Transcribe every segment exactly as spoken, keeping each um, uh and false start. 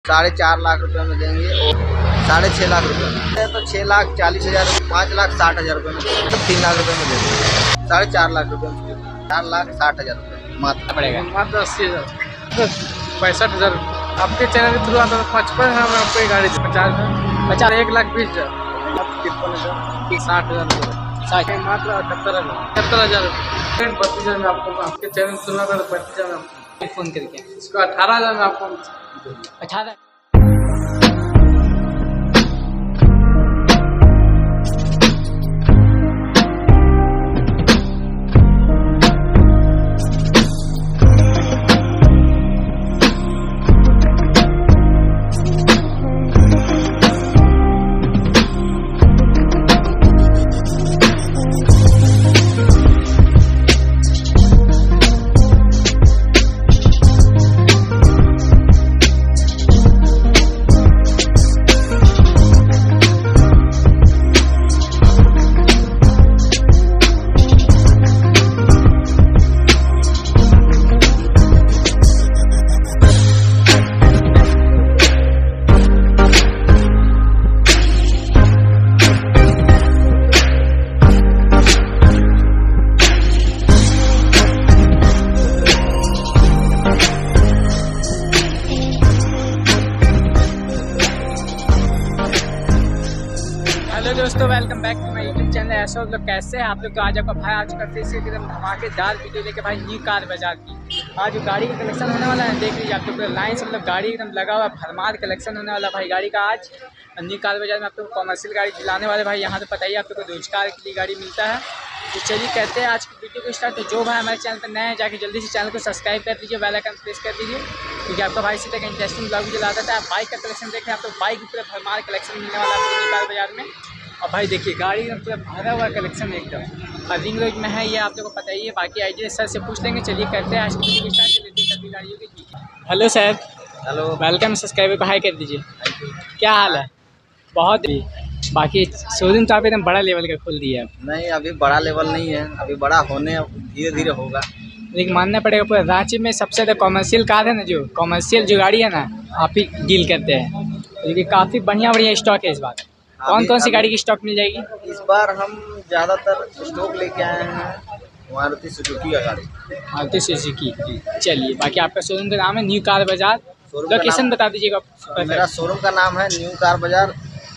साढ़े चार लाख रुपए में देंगे और साढ़े छः लाख रुपए में तो छः लाख चालीस हज़ार पाँच लाख साठ हज़ार रुपये में देंगे तो तीन लाख रुपए में देंगे साढ़े चार लाख रुपये में चार लाख साठ हज़ार रुपये मात्र पड़ेगा मात्र अस्सी हज़ार पैंसठ हज़ार आपके चैनल के थ्रू आता है पचपन हज़ार में आपको गाड़ी पचास पचास एक लाख बीस हज़ार तिरपन हज़ार साठ हज़ार साठ मात्र अठहत्तर हज़ार अठहत्तर हज़ार बत्तीस हज़ार में आपको आपके चैनल थ्रू आता है बत्तीस हज़ार में फ़ोन करके इसको अठारह हज़ार में आपको अठारह हेलो दोस्तों, welcome back to my YouTube channel. ऐसे आप लोग कैसे हैं आप लोग? तो आज आपका भाई आज का फिर से एकदम धमाकेदार वीडियो लेके भाई न्यू कार बाजार की आज जो गाड़ी का कलेक्शन होने वाला है देख लीजिए आप लोग लाइन से मतलब गाड़ी एकदम लगा हुआ भरमार कलेक्शन होने वाला भाई गाड़ी का। आज न्यू कार बाजार में आप लोग कॉमर्शियल गाड़ी दिलाने वाले भाई यहाँ तो पता ही आप लोग को रोजगार के लिए गाड़ी मिलता है। तो चलिए कहते हैं आज की वीडियो को स्टार्ट। तो जो भाई हमारे चैनल पर नए हैं जाके जल्दी से चैनल को सब्सक्राइब कर दीजिए, बेल आइकन प्रेस कर दीजिए क्योंकि आपका भाई इसी तरह इंटरेस्टिंग ब्लॉग भी चलाता था। बाइक का कलेक्शन देखें आप तो बाइक की पूरा भरमार कलेक्शन मिलने वाला है न्यू कार बाजार में। और भाई देखिए गाड़ी में पूरा भरा हुआ कलेक्शन एकदम और रिंग रोड में है, ये आप लोगों को पता ही है। बाकी आइडिया सर से पूछ लेंगे। चलिए करते हैं आज की वीडियो स्टार्ट कर लेते हैं सभी गाड़ियों की। Hello sir. Hello, welcome. Subscriber को हाई कर दीजिए। क्या हाल है? बहुत ही बाकी शोरूम तो आप एकदम बड़ा लेवल का खोल दिया है। नहीं, अभी बड़ा लेवल नहीं है, अभी बड़ा होने धीरे धीरे होगा। लेकिन मानना पड़ेगा पूरा रांची में सबसे ज़्यादा कॉमर्शियल कार है ना, जो कॉमर्शियल जो गाड़ी है ना आप ही डील करते हैं। क्योंकि काफ़ी बढ़िया बढ़िया स्टॉक है इस बार। कौन कौन सी गाड़ी की स्टॉक मिल जाएगी इस बार? हम ज़्यादातर स्टॉक लेके आए हैं मारुति सुजुकी का गाड़ी। मारुति सुजुकी। चलिए बाकी आपका शोरूम का नाम है न्यू कार बाजार। लोकेशन बता दीजिएगा। मेरा शोरूम का नाम है न्यू कार बाजार,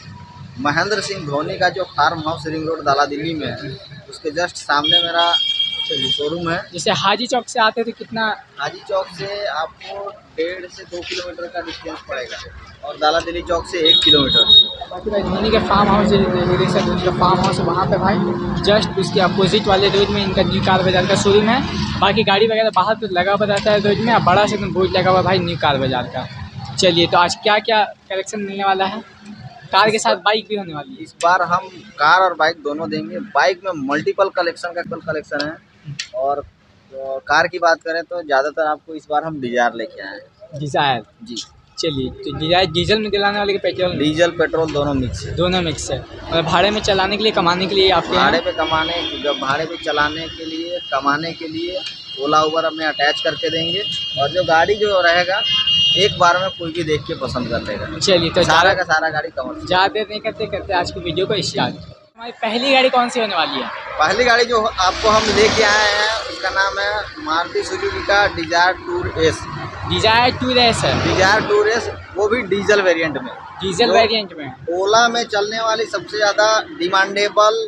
महेंद्र सिंह धोनी का जो फार्म हाउस रिंग रोड दाला दिल्ली में है उसके जस्ट सामने मेरा शोरूम है। जैसे हाजी चौक से आते थे कितना? फाजी चौक से आपको डेढ़ से दो किलोमीटर का डिस्टेंस पड़ेगा और दाला दिल्ली चौक से एक किलोमीटर। बाकी भाई धोनी का फार्म हाउस है, धोनी का फार्म हाउस है वहाँ पे भाई जस्ट उसके अपोजिट वाले रोड में इनका न्यू कार बाजार का शोरूम है। बाकी गाड़ी वगैरह बाहर पे लगा हुआ रहता है रोड में, बड़ा से एकदम बोर्ड लगा हुआ भाई न्यू कार बाजार का। चलिए तो आज क्या क्या कलेक्शन मिलने वाला है? कार के साथ बाइक भी होने वाली है। इस बार हम कार और बाइक दोनों देंगे। बाइक में मल्टीपल कलेक्शन का कल कलेक्शन है और तो कार की बात करें तो ज़्यादातर आपको इस बार हम डिजायर लेके आए हैं। डिजायर जी। चलिए तो डिजायर डीजल में दिलाने वाले के पेट्रोल? डीजल पेट्रोल दोनों मिक्स है। दोनों मिक्स है और भाड़े में चलाने के लिए कमाने के लिए आपके भाड़े पे कमाने जब भाड़े पे चलाने के लिए कमाने के लिए ओला उबर हमें अटैच करके देंगे और जो गाड़ी जो रहेगा एक बार में कोई भी देख के पसंद कर लेगा। चलिए तो सारा का सारा गाड़ी कवर। ज़्यादा नहीं करते करते आज की वीडियो को स्टार्ट। हमारी पहली गाड़ी कौन सी होने वाली है? पहली गाड़ी जो आपको हम लेके आए हैं उसका नाम है मारुति सुजुकी का Dzire tour S. Dzire tour S है। डिजायर टूर एस, वो भी डीजल वेरिएंट में। डीजल वेरिएंट में ओला में चलने वाली सबसे ज़्यादा डिमांडेबल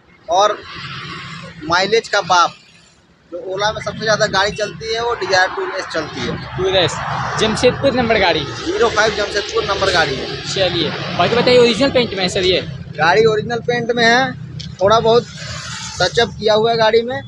और माइलेज का बाप जो ओला में सबसे ज़्यादा गाड़ी चलती है वो डिजायर टूर एस चलती है। टूर एस जमशेदपुर नंबर गाड़ी, जीरो फाइव जमशेदपुर नंबर गाड़ी है। चलिए बाकी बताइए ओरिजिनल पेंट में है सर? ये गाड़ी ओरिजिनल पेंट में है, थोड़ा बहुत टचअप किया हुआ है गाड़ी में।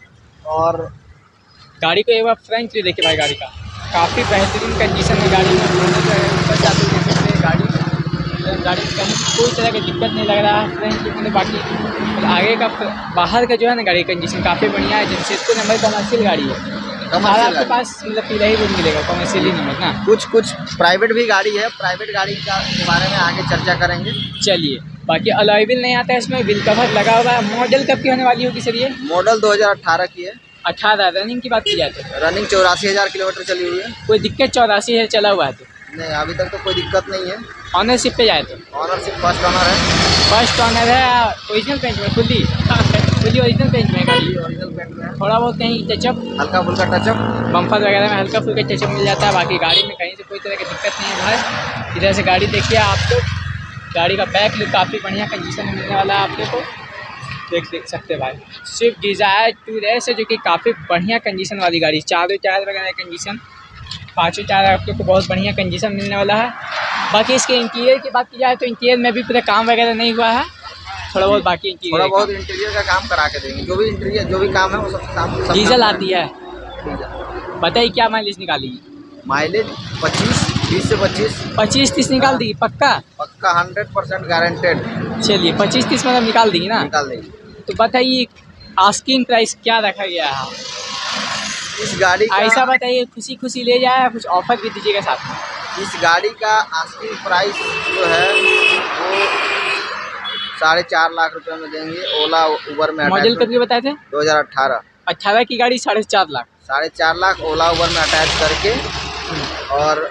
और गाड़ी को एक बार फ्रंट भी देखिए भाई, गाड़ी का काफ़ी बेहतरीन कंडीशन है गाड़ी में। ऊपर जाते देख सकते हैं गाड़ी गाड़ी में कहीं कोई तरह का दिक्कत नहीं लग रहा है फ्रंट में। बाकी आगे का बाहर का जो है ना गाड़ी कंडीशन काफ़ी बढ़िया है। जमशेदपुर नंबर कमर्शियल गाड़ी है। हमारा आपके पास मतलब पीला ही रोड मिलेगा कमर्शियल ही नंबर ना? कुछ कुछ प्राइवेट भी गाड़ी है, प्राइवेट गाड़ी का के बारे में आगे चर्चा करेंगे। चलिए बाकी अलॉय व्हील नहीं आता है इसमें, व्हील कवर लगा हुआ है। मॉडल कब की होने वाली होगी सर? ये मॉडल दो हज़ार अठारह की है। अठारह। रनिंग की बात की जाए तो रनिंग चौरासी हज़ार किलोमीटर चली हुई है। कोई दिक्कत? चौरासी है चला हुआ है तो नहीं, अभी तक तो कोई दिक्कत नहीं है। ऑनरशिप पे जाए तो ऑनरशिप फर्स्ट ऑनर है। फर्स्ट ऑनर है, ओरिजिनल पेंट में, फुल्ली फुल्ली ओरिजिनल पेंट में गाड़ी, ओरिजिनल पेंट में है। थोड़ा बहुत कहीं टचअप, हल्का फुल्का टचअप, बम्पर वगैरह में हल्का फुल्का टचअप मिल जाता है। बाकी गाड़ी में कहीं से कोई तरह की दिक्कत नहीं है भाई। इधर से गाड़ी देखिए आप लोग, गाड़ी का बैक लुक काफ़ी बढ़िया कंडीशन में मिलने वाला है आप लोग को, देख देख सकते हैं भाई। स्विफ्ट डिज़ायर टू रेस है जो कि काफ़ी बढ़िया कंडीशन वाली गाड़ी, चारों टायर वगैरह कंडीशन, पाँचों टायर आप लोग को बहुत बढ़िया कंडीशन मिलने वाला है। बाकी इसके इंटीरियर की बात की जाए तो इंटीरियर में भी पूरा काम वगैरह नहीं हुआ है, थोड़ा बहुत बाकी इंटीरियर, थोड़ा बहुत इंटीरियर का काम करा के देंगे। जो भी इंटीरियर जो भी काम है वो सब काम सब डीजल आती है। डीजल। बताइए क्या माइलेज निकालेगी? माइलेज पच्चीस, बीस से पच्चीस, पच्चीस तीस निकाल देगी पक्का? पक्का हंड्रेड परसेंट गारंटेड। चलिए पच्चीस तीस मतलब निकाल देगी ना? निकाल देगी। तो बताइए आस्किंग प्राइस क्या रखा गया है इस गाड़ी का? ऐसा बताइए खुशी खुशी ले जाए, कुछ ऑफर भी दीजिएगा साथ में। इस गाड़ी का आस्किंग प्राइस जो है वो साढ़े चार लाख रुपए में देंगे। ओला उबर में मॉडल कब बताए थे? दो हज़ार अठारह अट्ठारह की गाड़ी साढ़े चार लाख साढ़े चार लाख ओला उबर में अटैच करके, और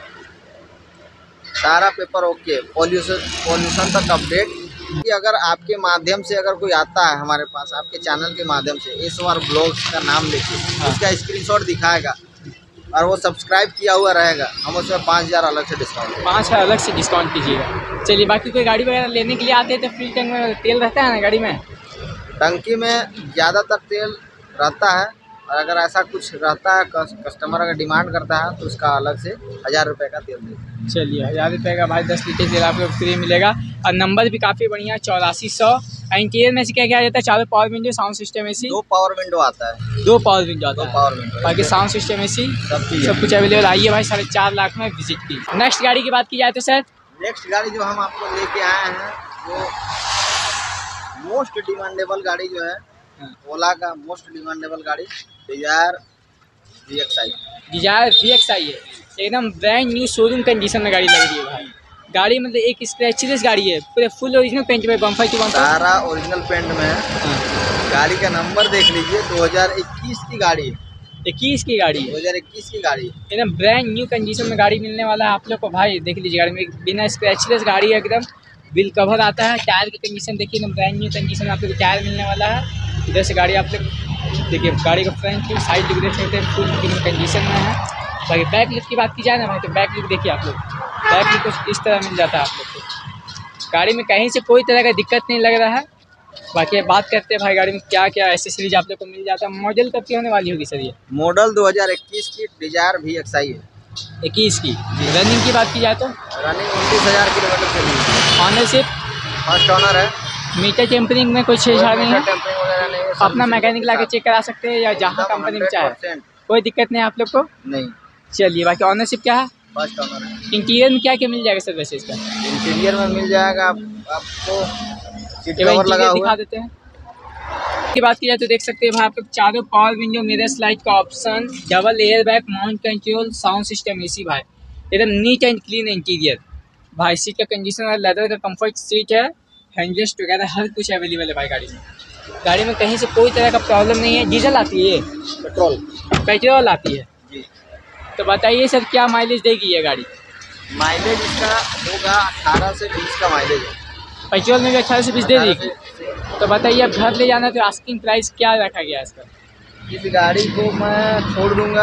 सारा पेपर ओके, पॉल्यूशन पॉल्यूशन तक अपडेट। कि अगर आपके माध्यम से अगर कोई आता है हमारे पास, आपके चैनल के माध्यम से, एस आर ब्लॉग्स का नाम लेके उसका स्क्रीनशॉट दिखाएगा और वो सब्सक्राइब किया हुआ रहेगा, हम उसमें पाँच हज़ार अलग से डिस्काउंट पाँच हज़ार अलग से डिस्काउंट कीजिएगा। चलिए बाकी कोई गाड़ी वगैरह लेने के लिए आते हैं तो फ्री टैंक में तेल रहता है ना गाड़ी में? टंकी में ज़्यादातर तेल रहता है, और अगर ऐसा कुछ रहता है कस्टमर अगर डिमांड करता है तो उसका अलग से हज़ार रुपये का तेल देगा। चलिए हज़ार रुपये का भाई दस लीटर तेल आपको फ्री मिलेगा। और नंबर भी काफ़ी बढ़िया, चौरासी सौ। इंटीरियर में से क्या क्या जाता है? चारों power window, sound system AC, दो पावर विंडो आता है, दो पावर विंडो आता दो है, पावर विंडो, बाकी साउंड सिस्टम एसी सब चीज़ सब कुछ अवेलेबल। आइए भाई, साढ़े चार लाख में विजिट की। नेक्स्ट गाड़ी की बात की जाए तो सर, नेक्स्ट गाड़ी जो हम आपको लेके आए हैं वो मोस्ट डिमांडेबल गाड़ी जो है, ओला का मोस्ट डिमांडेबल गाड़ी Dzire V X I. Dzire V X I है, एकदम ब्रांड न्यू शोरूम कंडीशन में गाड़ी लग रही है भाई। गाड़ी मतलब एक स्क्रैचलेस गाड़ी है, पूरे फुल ओरिजिनल पेंट में, बम्पर टू बम्पर सारा ओरिजिनल पेंट में है। गाड़ी का नंबर देख लीजिए, दो हज़ार इक्कीस की गाड़ी है, इक्कीस की गाड़ी दो हज़ार इक्कीस की गाड़ी है। एकदम ब्रांड न्यू कंडीशन में गाड़ी मिलने वाला है आप लोग को भाई। देख लीजिए गाड़ी में बिना स्क्रैचलेस गाड़ी है, एकदम बिल कवर आता है। टायर की कंडीशन देखिए, एकदम ब्रांड न्यू कंडीशन में आप लोग को टायर मिलने वाला है। इधर से गाड़ी आप लोग देखिए, गाड़ी का फ्रंट लुक, साइड लुक देख सकते हैं, फुल कंडीशन में है। बाकी बैक लुक की बात की जाए ना भाई, तो बैक लुक देखिए आप लोग, बैक लुक कुछ इस तरह मिल जाता है आप लोग को। गाड़ी में कहीं से कोई तरह का दिक्कत नहीं लग रहा है। बाकी बात करते हैं भाई गाड़ी में क्या क्या एसेसरीज आप लोग को मिल जाता है। मॉडल कब की होने वाली होगी सर ये? मॉडल दो हज़ार इक्कीस की डिजायर वी एक्स आई है, इक्कीस की। रनिंग की बात की जाए तो रनिंग उनतीस हज़ार किलोमीटर चली। ऑनरशिप फर्स्ट ऑनर है। मीटर टेम्परिंग में कोई छेड़छाड़ नहीं है? टेम्परिंग वगैरह नहीं है, अपना मैकेनिक लाके चेक करा सकते हैं या जहाँ कंपनी में चाहे, कोई दिक्कत नहीं है आप लोग को। नहीं। चलिए बाकी ऑनरशिप क्या है? फर्स्ट ऑनर है। इंटीरियर में क्या क्या मिल जाएगा सर वैसे इसका? इंटीरियर में मिल जाएगा आप, आपको सीट एक बार कवर लगा इंटीरियर हुआ दिखा देते हैं। की बात की जाए तो देख सकते हैं भाई आप लोग, चारों पावर विंडो, मिरर स्लाइड का option, double air bag, mount control, sound system AC भाई, एकदम नीट एंड क्लीन इंटीरियर भाई। सीट का कंडीशन, लेदर का कंफर्ट सीट है, हैंडरेस्ट वगैरह हर कुछ अवेलेबल है भाई गाड़ी में। गाड़ी में कहीं से कोई तरह का प्रॉब्लम नहीं है। डीजल आती है, पेट्रोल पेट्रोल आती है जी। तो बताइए सर क्या माइलेज देगी ये गाड़ी? माइलेज इसका होगा अठारह से बीस का माइलेज है। पेट्रोल में भी अठारह से बीस दे देगी। तो बताइए अब घर ले जाना तो आस्किंग प्राइस क्या रखा गया इसका? इस गाड़ी को मैं छोड़ दूंगा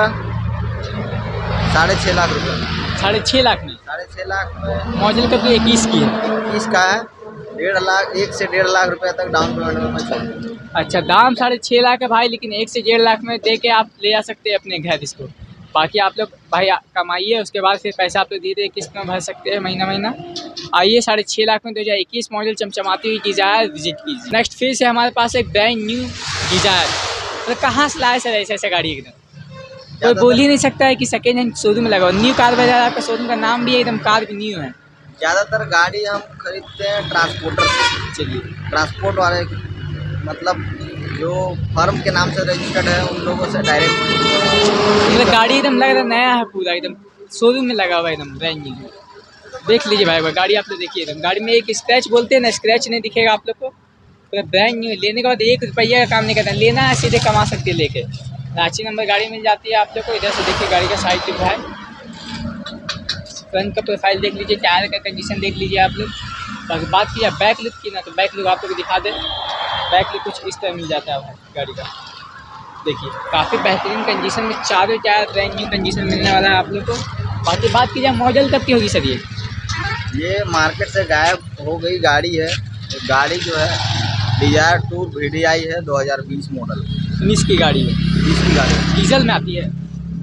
साढ़े छः लाख रुपये। साढ़े छः लाख में? साढ़े छः लाख में। मॉडल कब की? इक्कीस की है। इक्कीस का है। डेढ़ लाख, एक से डेढ़ लाख रुपए तक डाउन पेमेंट में मैं छोड़ दूंगा। अच्छा, दाम साढ़े छः लाख है भाई, लेकिन एक से डेढ़ लाख में दे के आप ले जा सकते हैं अपने घर इसको। बाकी आप लोग भाई कमाइए, उसके बाद फिर पैसा आप लोग धीरे धीरे किस्त में भर सकते हैं महीना महीना। आइए साढ़े छः लाख में दो हज़ार इक्कीस मॉडल चमचमाती हुई डिजायर विजिट कीजिए। नेक्स्ट फिर से हमारे पास एक ब्रांड न्यू डिजायर, मतलब कहाँ से लाए सर ऐसे ऐसे गाड़ी? एकदम कोई बोल ही नहीं सकता है कि सेकेंड हैंड शोरूम में लगा। न्यू कार बाजार आपका शोरूम का नाम भी है, एकदम कार भी न्यू है। ज़्यादातर गाड़ी हम खरीदते हैं ट्रांसपोर्टर से। चलिए, ट्रांसपोर्ट वाले मतलब जो फर्म के नाम से रजिस्टर्ड है उन लोगों से डायरेक्ट। मतलब गाड़ी एकदम लग रहा है नया है, पूरा एकदम शोरूम में लगा हुआ है, एकदम ब्रांड न्यू। देख लीजिए भाई गाड़ी आप लोग देखिए, एकदम गाड़ी में एक स्क्रैच बोलते हैं ना, स्क्रैच नहीं दिखेगा आप लोग को। पूरा ब्रांड न्यू लेने के बाद एक रुपया का काम नहीं करना, लेना है सीधे कमा सकते हैं लेके। रांची नंबर गाड़ी मिल जाती है आप लोग को। इधर से देखिए गाड़ी का साइड लुक है, फ्रंट का प्रोफाइल देख लीजिए, टायर का कंडीशन देख लीजिए आप लोग। बाकी बात किया बैक लुक की ना, तो बैक लुक आप लोग को दिखा दे। बैक लुक कुछ इस तरह मिल जाता है भाई गाड़ी का। देखिए काफ़ी बेहतरीन कंडीशन में चारों टायर ब्रांड न्यू कंडीशन मिलने वाला है आप लोग को। बाकी बात की जाए मॉडल कब की होगी सर? ये ये मार्केट से गायब हो गई गाड़ी है। गाड़ी जो है Dzire tour V D I है, दो हज़ार बीस मॉडल, उन्नीस की गाड़ी है। बीस की गाड़ी डीजल में आती है?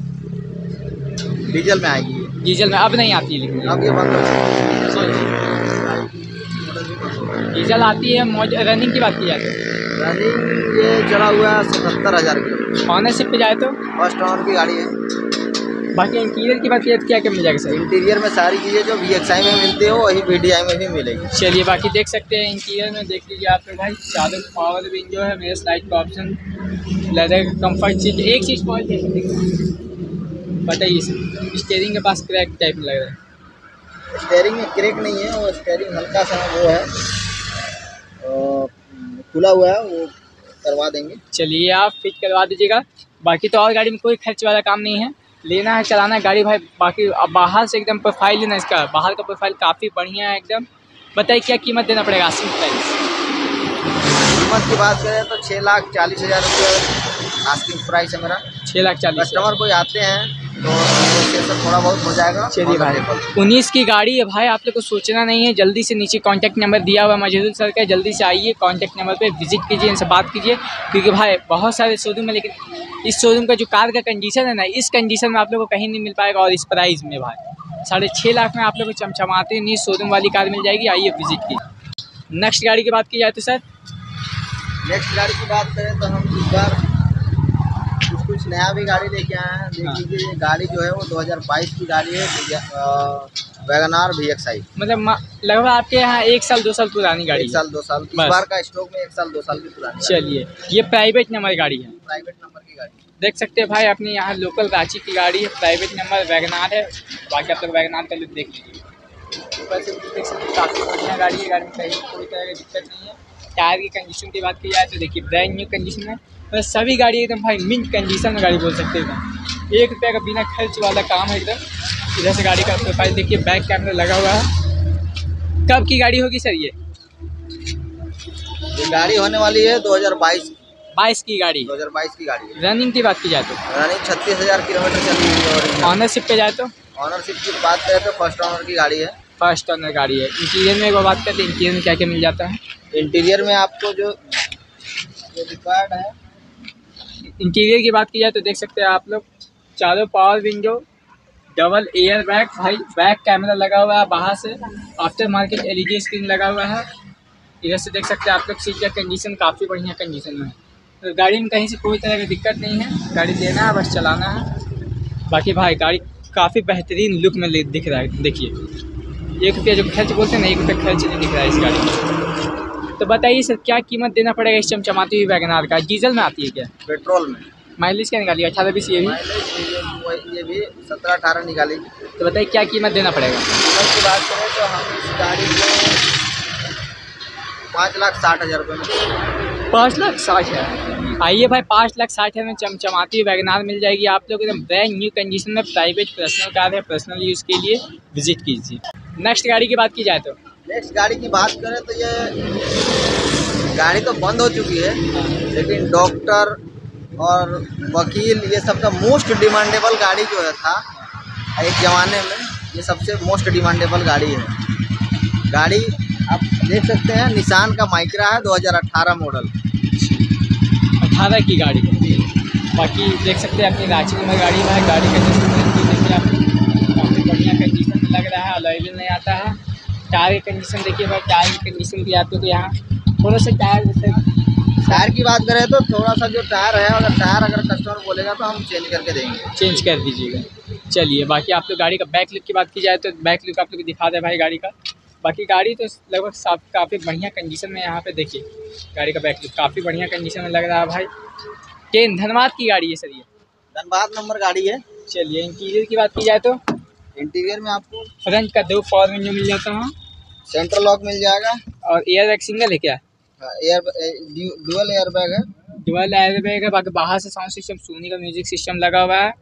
डीजल में आएगी ये। डीजल में अब नहीं आती है, लेकिन अब ये बंद हो चुकी है। डीजल आती है। मॉडल रनिंग की बात की जाए तो रनिंग ये चला हुआ है सतहत्तर हज़ार किलो। ऑनरशिप पे जाए तो फर्स्ट ओनर की गाड़ी है। बाकी इंटीरियर की बात की जाए तो क्या क्या मिल जाएगा सर? इंटीरियर में सारी चीज़ें जो वी एक्स आई में मिलती है वही वी डी आई में भी मिलेगी। चलिए बाकी देख सकते हैं इंटीरियर में, देख लीजिए आप लोग भाई। चारों पावर विंडो है, मेरे स्लाइड का ऑप्शन, लेदर कंफर्ट चीज। एक चीज़ पॉइंट बताइए सर, स्टीयरिंग के पास क्रैक टाइप में लग रहा है। स्टेयरिंग में क्रैक नहीं है, वो स्टेयरिंग हल्का सा वो है खुला हुआ है, वो करवा देंगे। चलिए आप फिट करवा दीजिएगा। बाकी तो और गाड़ी में कोई खर्च वाला काम नहीं है, लेना है चलाना है गाड़ी भाई। बाकी अब बाहर से एकदम प्रोफाइल लेना, इसका बाहर का प्रोफाइल काफ़ी बढ़िया है एकदम। बताइए क्या कीमत देना पड़ेगा आस्किंग प्राइस? कीमत की बात करें तो छः लाख चालीस हज़ार रुपये आस्किंग प्राइस है मेरा। छः लाख चालीस कस्टमर कोई आते हैं तो नेगोशिएशन थोड़ा बहुत हो जाएगा। चलिए भाई, उन्नीस की गाड़ी है भाई, आप लोग को सोचना नहीं है। जल्दी से नीचे कांटेक्ट नंबर दिया हुआ है मजदूर सर का, जल्दी से आइए कांटेक्ट नंबर पे विजिट कीजिए, इनसे बात कीजिए। क्योंकि भाई बहुत सारे शोरूम है, लेकिन इस शोरूम का जो कार का कंडीशन है ना, इस कंडीशन में आप लोग को कहीं नहीं मिल पाएगा। और इस प्राइस में भाई साढ़े छः लाख में आप लोग को चमचमाते नहीं शोरूम वाली कार मिल जाएगी। आइए विजिट कीजिए। नेक्स्ट गाड़ी की बात की जाए तो सर, नेक्स्ट गाड़ी की बात करें तो हम इस बार कुछ कुछ नया भी गाड़ी लेके आए हैं। देख लीजिए ये गाड़ी जो है वो दो हज़ार बाईस की गाड़ी है, wagon R V X I. मतलब लगभग आपके यहाँ एक साल दो साल पुरानी गाड़ी? एक साल दो साल इस बार का स्टॉक में एक साल दो साल की पुरानी। चलिए ये प्राइवेट नंबर गाड़ी है, प्राइवेट नंबर की गाड़ी देख सकते हैं भाई। अपने यहाँ लोकल रांची की गाड़ी है, प्राइवेट नंबर वैगन आर है। बाकी आप लोग वैगन आर का लुक देख लीजिए। ऊपर से देख सकते हैं काफ़ी बढ़िया गाड़ी है, गाड़ी में कहीं कोई तरह की दिक्कत नहीं है। टायर की कंडीशन की बात की जाए तो देखिए ब्रांड न्यू कंडीशन है। मतलब सभी गाड़ी एकदम भाई मिंट कंडीशन में गाड़ी बोल सकते हैं। एक रुपये का बिना खर्च वाला काम है एकदम। इधर से गाड़ी का प्रोफाइल देखिए, बैक कैमरा लगा हुआ है। कब की गाड़ी होगी सर ये? ये गाड़ी होने वाली है दो हज़ार बाईस बाईस की गाड़ी, दो हज़ार बाईस की गाड़ी है। रनिंग की बात की जाए तो रनिंग छत्तीस हज़ार किलोमीटर चली हुई है। ऑनरशिप पे जाए तो ऑनरशिप की बात करें तो फर्स्ट ऑनर की गाड़ी है। फर्स्ट ऑनर गाड़ी है। इंटीरियर में एक बात करते हैं, इंटीरियर में क्या क्या मिल जाता है? इंटीरियर में आपको जो रिक्वायर्ड है, इंटीरियर की बात की जाए तो देख सकते हैं आप लोग, चारों power window, double air bag भाई, बैक कैमरा लगा हुआ है बाहर से, आफ्टर मार्केट एलईडी स्क्रीन लगा हुआ है। इधर से देख सकते हैं आप लोग सीट का कंडीशन काफ़ी बढ़िया कंडीशन में है। तो गाड़ी में कहीं से कोई तरह की दिक्कत नहीं है, गाड़ी लेना है बस चलाना है। बाकी भाई गाड़ी काफ़ी बेहतरीन लुक में दिख रहा है। देखिए एक रुपया जो खर्च बोलते हैं ना, एक रुपया खर्च नहीं दिख रहा है इस गाड़ी में। तो बताइए सर क्या कीमत देना पड़ेगा इस चमचमाती हुई वैगन आर का? डीजल में आती है क्या? पेट्रोल में। माइलेज क्या निकाली? अठारह बीस ये भी? माइलेज ये भी सत्रह अठारह निकाली। तो बताइए क्या कीमत देना पड़ेगा? कीमत की बात करें तो हम इस गाड़ी को पाँच लाख साठ हज़ार रुपये में। पाँच लाख साठ हज़ार आइए भाई, पाँच लाख साठ हज़ार में चमचमाती हुई वैगन आर मिल जाएगी आप लोग एकदम ब्रांड न्यू कंडीशन में। प्राइवेट पर्सनल कार है, पर्सनल यूज़ के लिए विजिट कीजिए। नेक्स्ट गाड़ी की बात की जाए तो नेक्स्ट गाड़ी की बात करें तो ये गाड़ी तो बंद हो चुकी है, लेकिन डॉक्टर और वकील ये सब का मोस्ट डिमांडेबल गाड़ी जो है था एक ज़माने में, ये सबसे मोस्ट डिमांडेबल गाड़ी है। गाड़ी आप देख सकते हैं निसान का माइक्रा है, दो हज़ार अठारह मॉडल, अठारह की गाड़ी है। बाकी देख सकते हैं अपनी रांची में गाड़ी है। गाड़ी का देखिए आप काफ़ी बढ़िया कंडीशन में लग रहा है, अलॉय व्हील नहीं आता है। टायर की कंडीशन देखिए भाई, टायर की कंडीशन भी आपको तो यहाँ थोड़ा सा टायर जैसे, टायर की बात करें तो थोड़ा सा जो टायर है, अगर टायर अगर कस्टमर बोलेगा तो हम चेंज करके देंगे, चेंज कर दीजिएगा। चलिए बाकी आप लोग गाड़ी का बैक लुक की बात की जाए तो बैक लुक आप लोग दिखा दे भाई गाड़ी का। बाकी गाड़ी तो लगभग साफ काफ़ी बढ़िया कंडीशन में यहाँ पे देखिए गाड़ी का बैक लुक काफ़ी बढ़िया कंडीशन में लग रहा है भाई। के धनबाद की गाड़ी है सर ये? धनबाद नंबर गाड़ी है। चलिए इंटीरियर की बात की जाए तो इंटीरियर में आपको फ्रंट का दो पावर विंडो मिल जाता है, सेंट्रल लॉक मिल जाएगा, और एयर बैग सिंगल है क्या? एयर डुअल एयर बैग है, डुअल एयर बैग है। बाकी बाहर से साउंड सिस्टम, सोनी का म्यूजिक सिस्टम लगा हुआ है।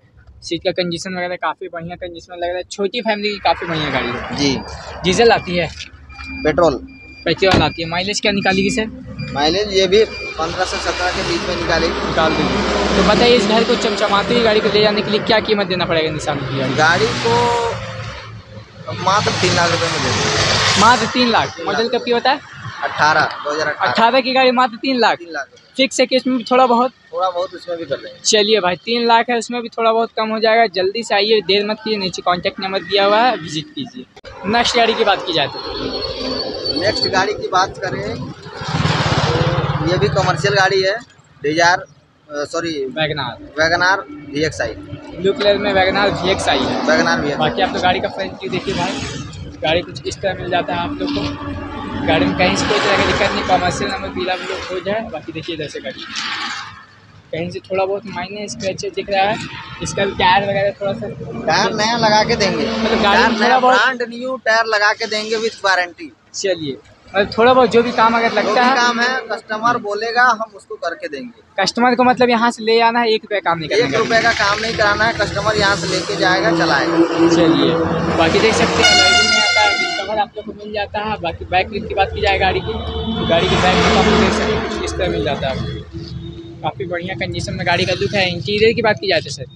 सीट का कंडीशन वगैरह काफ़ी बढ़िया कंडीशन लग रहा है। छोटी फैमिली की काफ़ी बढ़िया गाड़ी है जी। डीजल आती है, पेट्रोल पेट्रोल आती है। माइलेज क्या निकालेगी सर? माइलेज ये भी पंद्रह से सत्रह के बीच में निकालेगी। निकाल देगी। तो बताइए इस घर को चमचमाती हुई गाड़ी को ले जाने के लिए क्या कीमत देना पड़ेगा निशान की गाड़ी? गाड़ी को मात्र तीन लाख रुपए में दे देंगे। मात्र तीन लाख। मॉडल कब की होता है? अट्ठारह दो हजार अट्ठारह की गाड़ी मात्र तीन लाख। तीन लाख फिक्स है कि इसमें भी थोड़ा बहुत? थोड़ा बहुत उसमें भी कर देंगे। चलिए भाई, तीन लाख है, उसमें भी थोड़ा बहुत कम हो जाएगा। जल्दी से आइए, देर मत कीजिए, नीचे कॉन्टैक्ट नंबर दिया हुआ है, विजिट कीजिए। नेक्स्ट गाड़ी की बात की जाए तो नेक्स्ट गाड़ी की बात करें तो ये भी कमर्शियल गाड़ी है, Dzire sorry wagon R wagon R V X I. Blue colour में वैगनार वी एक्स आई है। Wagon R V X. बाकी आप तो गाड़ी का फ्रंट व्यू देखिए भाई, गाड़ी कुछ इस तरह मिल जाता है आप लोग को। गाड़ी में कहीं से कोई तरह की दिक्कत नहीं, कमर्शियल नंबर पीला भी लोग हो जाए। बाकी देखिए जैसे गाड़ी कहीं से थोड़ा बहुत माइनर स्क्रैचेस दिख रहा है। इसका टायर वगैरह थोड़ा सा टायर नया लगा के देंगे, मतलब गाड़ी में नया थोड़ा बहुत ब्रांड न्यू टायर लगा के देंगे विद वारंटी। चलिए, मतलब थोड़ा बहुत जो भी काम अगर जो लगता भी है काम है कस्टमर बोलेगा हम उसको करके देंगे। कस्टमर को मतलब यहाँ से ले आना है, एक रुपये काम नहीं एक करना रुपए का काम नहीं कराना है, कस्टमर यहाँ से लेके जाएगा चलाएगा। चलिए, बाकी देख सकते हैं लाइटिंग में आता है, बिल कवर आप लोग को मिल जाता है। बाकी बैक लिफ्ट की बात की जाए गाड़ी की, तो गाड़ी के बैक लिफ्ट आप लोग देख सकते हैं कुछ इस तरह मिल जाता है आपको। काफ़ी बढ़िया कंडीशन में गाड़ी का लुक है। इंटीरियर की बात की जाए तो सर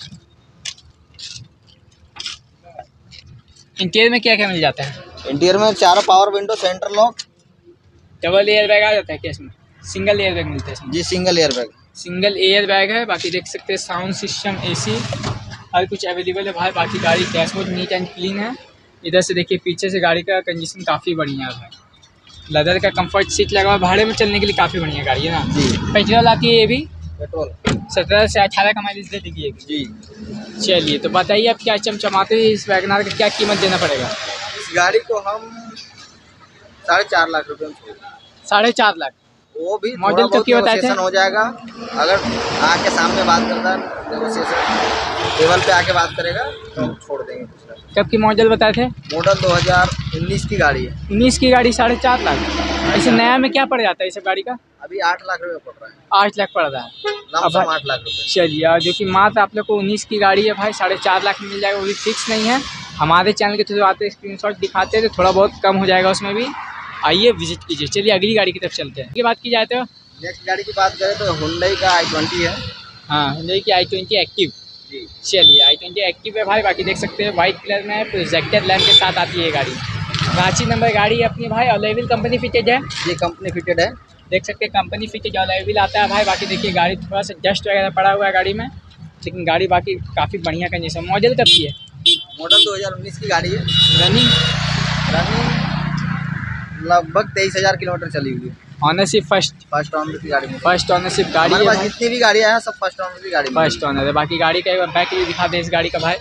इंटीरियर में क्या क्या मिल जाता है? इंटीरियर में चारों power window, centre lock, double air bag आ जाता है क्या इसमें? सिंगल एयर बैग मिलता है इसमें? जी single air bag. Single air bag है। बाकी देख सकते हैं साउंड सिस्टम, एसी हर कुछ अवेलेबल है भाई। बाकी गाड़ी डैशबोर्ड नीट एंड क्लीन है। इधर से देखिए पीछे से गाड़ी का कंडीशन काफ़ी बढ़िया है भाई। लेदर का कंफर्ट सीट लगा हुआ, भाड़े में चलने के लिए काफ़ी बढ़िया गाड़ी है ना जी। पेट्रोल आती है ये भी, पेट्रोल सत्रह से अठारह का माइलेज दे देगी ये भी। जी। चलिए, तो बताइए आप क्या चमचमाते हैं इस वैगनार का क्या कीमत देना पड़ेगा? इस गाड़ी को हम साढ़े चार लाख रुपए में छोड़ देंगे। साढ़े चार लाख। वो भी मॉडल कब की बताए थे? हो जाएगा अगर आके सामने बात करता है, नेगोशिएशन टेबल पे आके बात करेगा तो छोड़ देंगे। कब की मॉडल बताए थे? मॉडल दो हजार उन्नीस की गाड़ी है। उन्नीस की गाड़ी साढ़े चार लाख। ऐसे नया में क्या पड़ जाता है इस गाड़ी का? अभी आठ लाख रुपए पड़ रहा है। आठ लाख पड़ रहा है। लमसम आठ लाख रुपए। चलिए, और देखिए मात्र आप लोग को उन्नीस की गाड़ी है भाई, साढ़े चार लाख में मिल जाएगा। वो भी फिक्स नहीं है, हमारे चैनल के थ्रू आते स्क्रीनशॉट दिखाते हैं तो थोड़ा बहुत कम हो जाएगा उसमें भी। आइए विजिट कीजिए। चलिए अगली गाड़ी की तरफ चलते हैं। की बात की जाए तो नेक्स्ट गाड़ी की बात करें तो हुंडई का आई ट्वेंटी है। हाँ, हुंडई की आई ट्वेंटी एक्टिव। जी। चलिए, आई ट्वेंटी एक्टिव है भाई। बाकी देख सकते हैं वाइट कलर में प्रोजेक्टर लैम्प के साथ आती है ये गाड़ी। रांची नंबर गाड़ी है अपनी भाई, अवेलेबल कंपनी फिटेड है। ये कंपनी फिटेड है, देख सकते हैं कंपनी फिटेड अवेलेबल आता है भाई। बाकी देखिए गाड़ी थोड़ा सा डस्ट वगैरह पड़ा हुआ है गाड़ी में, लेकिन गाड़ी बाकी काफ़ी बढ़िया कंडीशन। मॉडल कब की है? मॉडल दो हजार उन्नीस की गाड़ी है। रनिंग रनिंग लगभग तेईस हजार किलोमीटर चली हुई है। ऑनरशिप फर्स्ट फर्स्ट ऑनर की गाड़ी में फर्स्ट ऑनरशिप गाड़ी हमारे है पास भाई। जितनी भी गाड़ियाँ हैं सब फर्स्ट ऑनर की गाड़ी में। फर्स्ट ऑनर है। बाकी गाड़ी का एक बार बैक भी दिखा दें इस गाड़ी का भाई,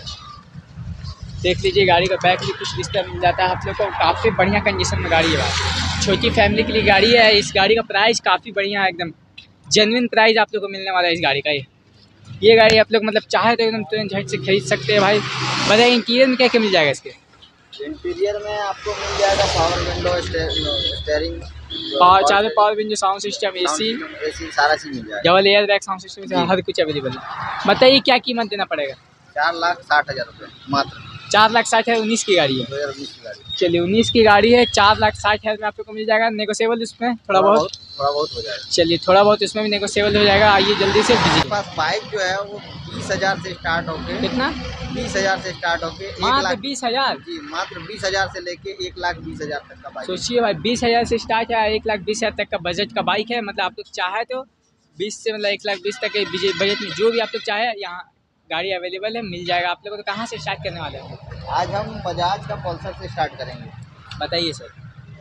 देख लीजिए गाड़ी का बैक भी कुछ इस तरह मिल जाता है आप लोग को। काफ़ी बढ़िया कंडीशन में गाड़ी है भाई, छोटी फैमिली के लिए गाड़ी है। इस गाड़ी का प्राइस काफ़ी बढ़िया है, एकदम जेन्युइन प्राइस आप लोग को मिलने वाला है इस गाड़ी का। ये ये गाड़ी आप लोग मतलब चाहे तो एकदम तुरंत झट से खरीद सकते हैं भाई। बताइए इंटीरियर में क्या क्या मिल जाएगा इसके? इंटीरियर में आपको मिल जाएगा पावर विंडो, स्टेयरिंग, पावर चारों power window, sound system, AC, AC सारा चीज़ मिल जाएगा। Double air bag, sound system, हर कुछ अवेलेबल है। बताइए क्या कीमत देना पड़ेगा? चार लाख साठ हज़ार रुपये मात्र। चार लाख साठ हज़ार उन्नीस की गाड़ी है। दो हजार उन्नीस की गाड़ी। चलिए, उन्नीस की गाड़ी है, चार लाख साठ हज़ार में आप लोग को मिल जाएगा। नेगोशिएबल उसमें थोड़ा बहुत थोड़ा बहुत हो जाएगा। चलिए, थोड़ा बहुत उसमें भी नेगोशिएबल हो जाएगा। आइए जल्दी से मेरे पास बाइक जो है वो बीस हजार से स्टार्ट होके कितना? बीस हजार से स्टार्ट होके एक मात्र लाख बीस हज़ार। जी मात्र बीस हजार से लेके एक लाख बीस हजार तक का बाइक। सोचिए भाई, बीस हज़ार से स्टार्ट है, एक लाख बीस हज़ार तक का बजट का बाइक है। मतलब आप लोग चाहे तो बीस से मतलब एक लाख बीस तक के बजट में जो भी आप लोग चाहे यहाँ गाड़ी अवेलेबल है, मिल जाएगा आप लोगों को। तो कहाँ से स्टार्ट करने वाले हैं? आज हम बजाज का पल्सर से स्टार्ट करेंगे। बताइए सर।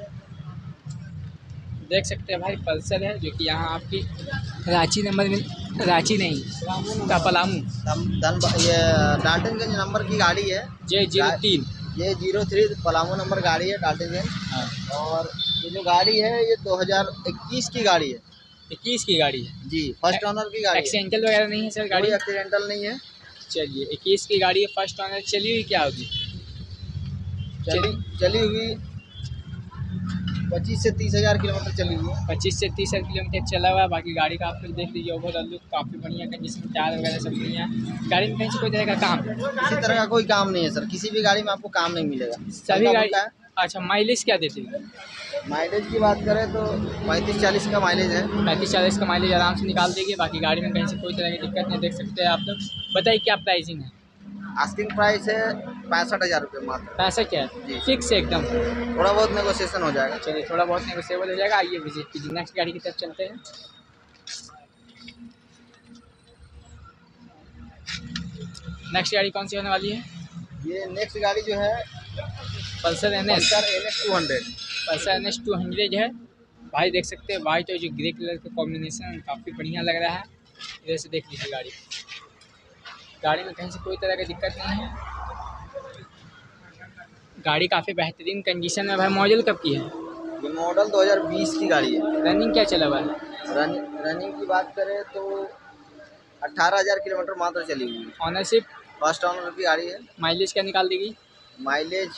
देख सकते हैं भाई पल्सर है, जो कि यहाँ आपकी रांची नंबर में, रांची नहीं का पलामू धन ये डाल्टनगंज नंबर की गाड़ी है। जे जीरो तीन ये जीरो थ्री पलामू नंबर गाड़ी है डाल्टनगंज। हाँ। और ये जो गाड़ी है ये दो हजार इक्कीस की गाड़ी है। इक्कीस की गाड़ी है जी, फर्स्ट ऑनर की गाड़ी है। एक्सीडेंटल वगैरह नहीं है सर गाड़ी? कोई एक्सीडेंटल नहीं है। चलिए, इक्कीस की गाड़ी है, फर्स्ट ऑनर। चली हुई क्या होगी? चली चली हुई पच्चीस से तीस हजार किलोमीटर चली हुई है। पच्चीस से तीस किलोमीटर चला हुआ है। बाकी गाड़ी का आप लोग देख लीजिए, ओवरऑल लुक काफ़ी बढ़िया है, जिसमें टायर वगैरह सब बढ़िया है। गाड़ी में कहीं से कोई तरह का काम किसी तरह का कोई काम नहीं है सर, किसी भी गाड़ी में आपको काम नहीं मिलेगा। सभी गाड़ी। अच्छा, माइलेज क्या देती है? माइलेज की बात करें तो पैंतीस चालीस का माइलेज है। पैंतीस चालीस का माइलेज आराम से निकाल देगी। बाकी गाड़ी में कहीं से कोई तरह की दिक्कत नहीं, देख सकते हैं आप लोग। बताइए क्या प्राइसिंग है? आस्किंग प्राइस है पैंसठ हज़ार रुपये मात्र। पैसा क्या है? फिक्स है एकदम? थोड़ा बहुत नेगोशिएशन हो जाएगा। चलिए, थोड़ा बहुत नेगोशिएबल हो जाएगा। आइए विजिट कीजिए। नेक्स्ट गाड़ी की तरफ चलते हैं। नेक्स्ट गाड़ी कौन सी होने वाली है? ये नेक्स्ट गाड़ी जो है Pulsar N S N S two hundred. Pulsar N S two hundred है भाई। देख सकते हैं वाइट और जो ग्रे कलर का कॉम्बिनेशन काफ़ी बढ़िया लग रहा है। इधर से देख लीजिए गाड़ी। गाड़ी में कहीं से कोई तरह की दिक्कत नहीं है। गाड़ी काफ़ी बेहतरीन कंडीशन में भाई। मॉडल कब की है? ये मॉडल दो हज़ार बीस की गाड़ी है। रनिंग क्या चला हुआ है? रनिंग रनिंग की बात करें तो अट्ठारह हज़ार किलोमीटर मात्र चली हुई है। ऑनरशिप? फर्स्ट ऑनर की गाड़ी है। माइलेज क्या निकाल देगी? माइलेज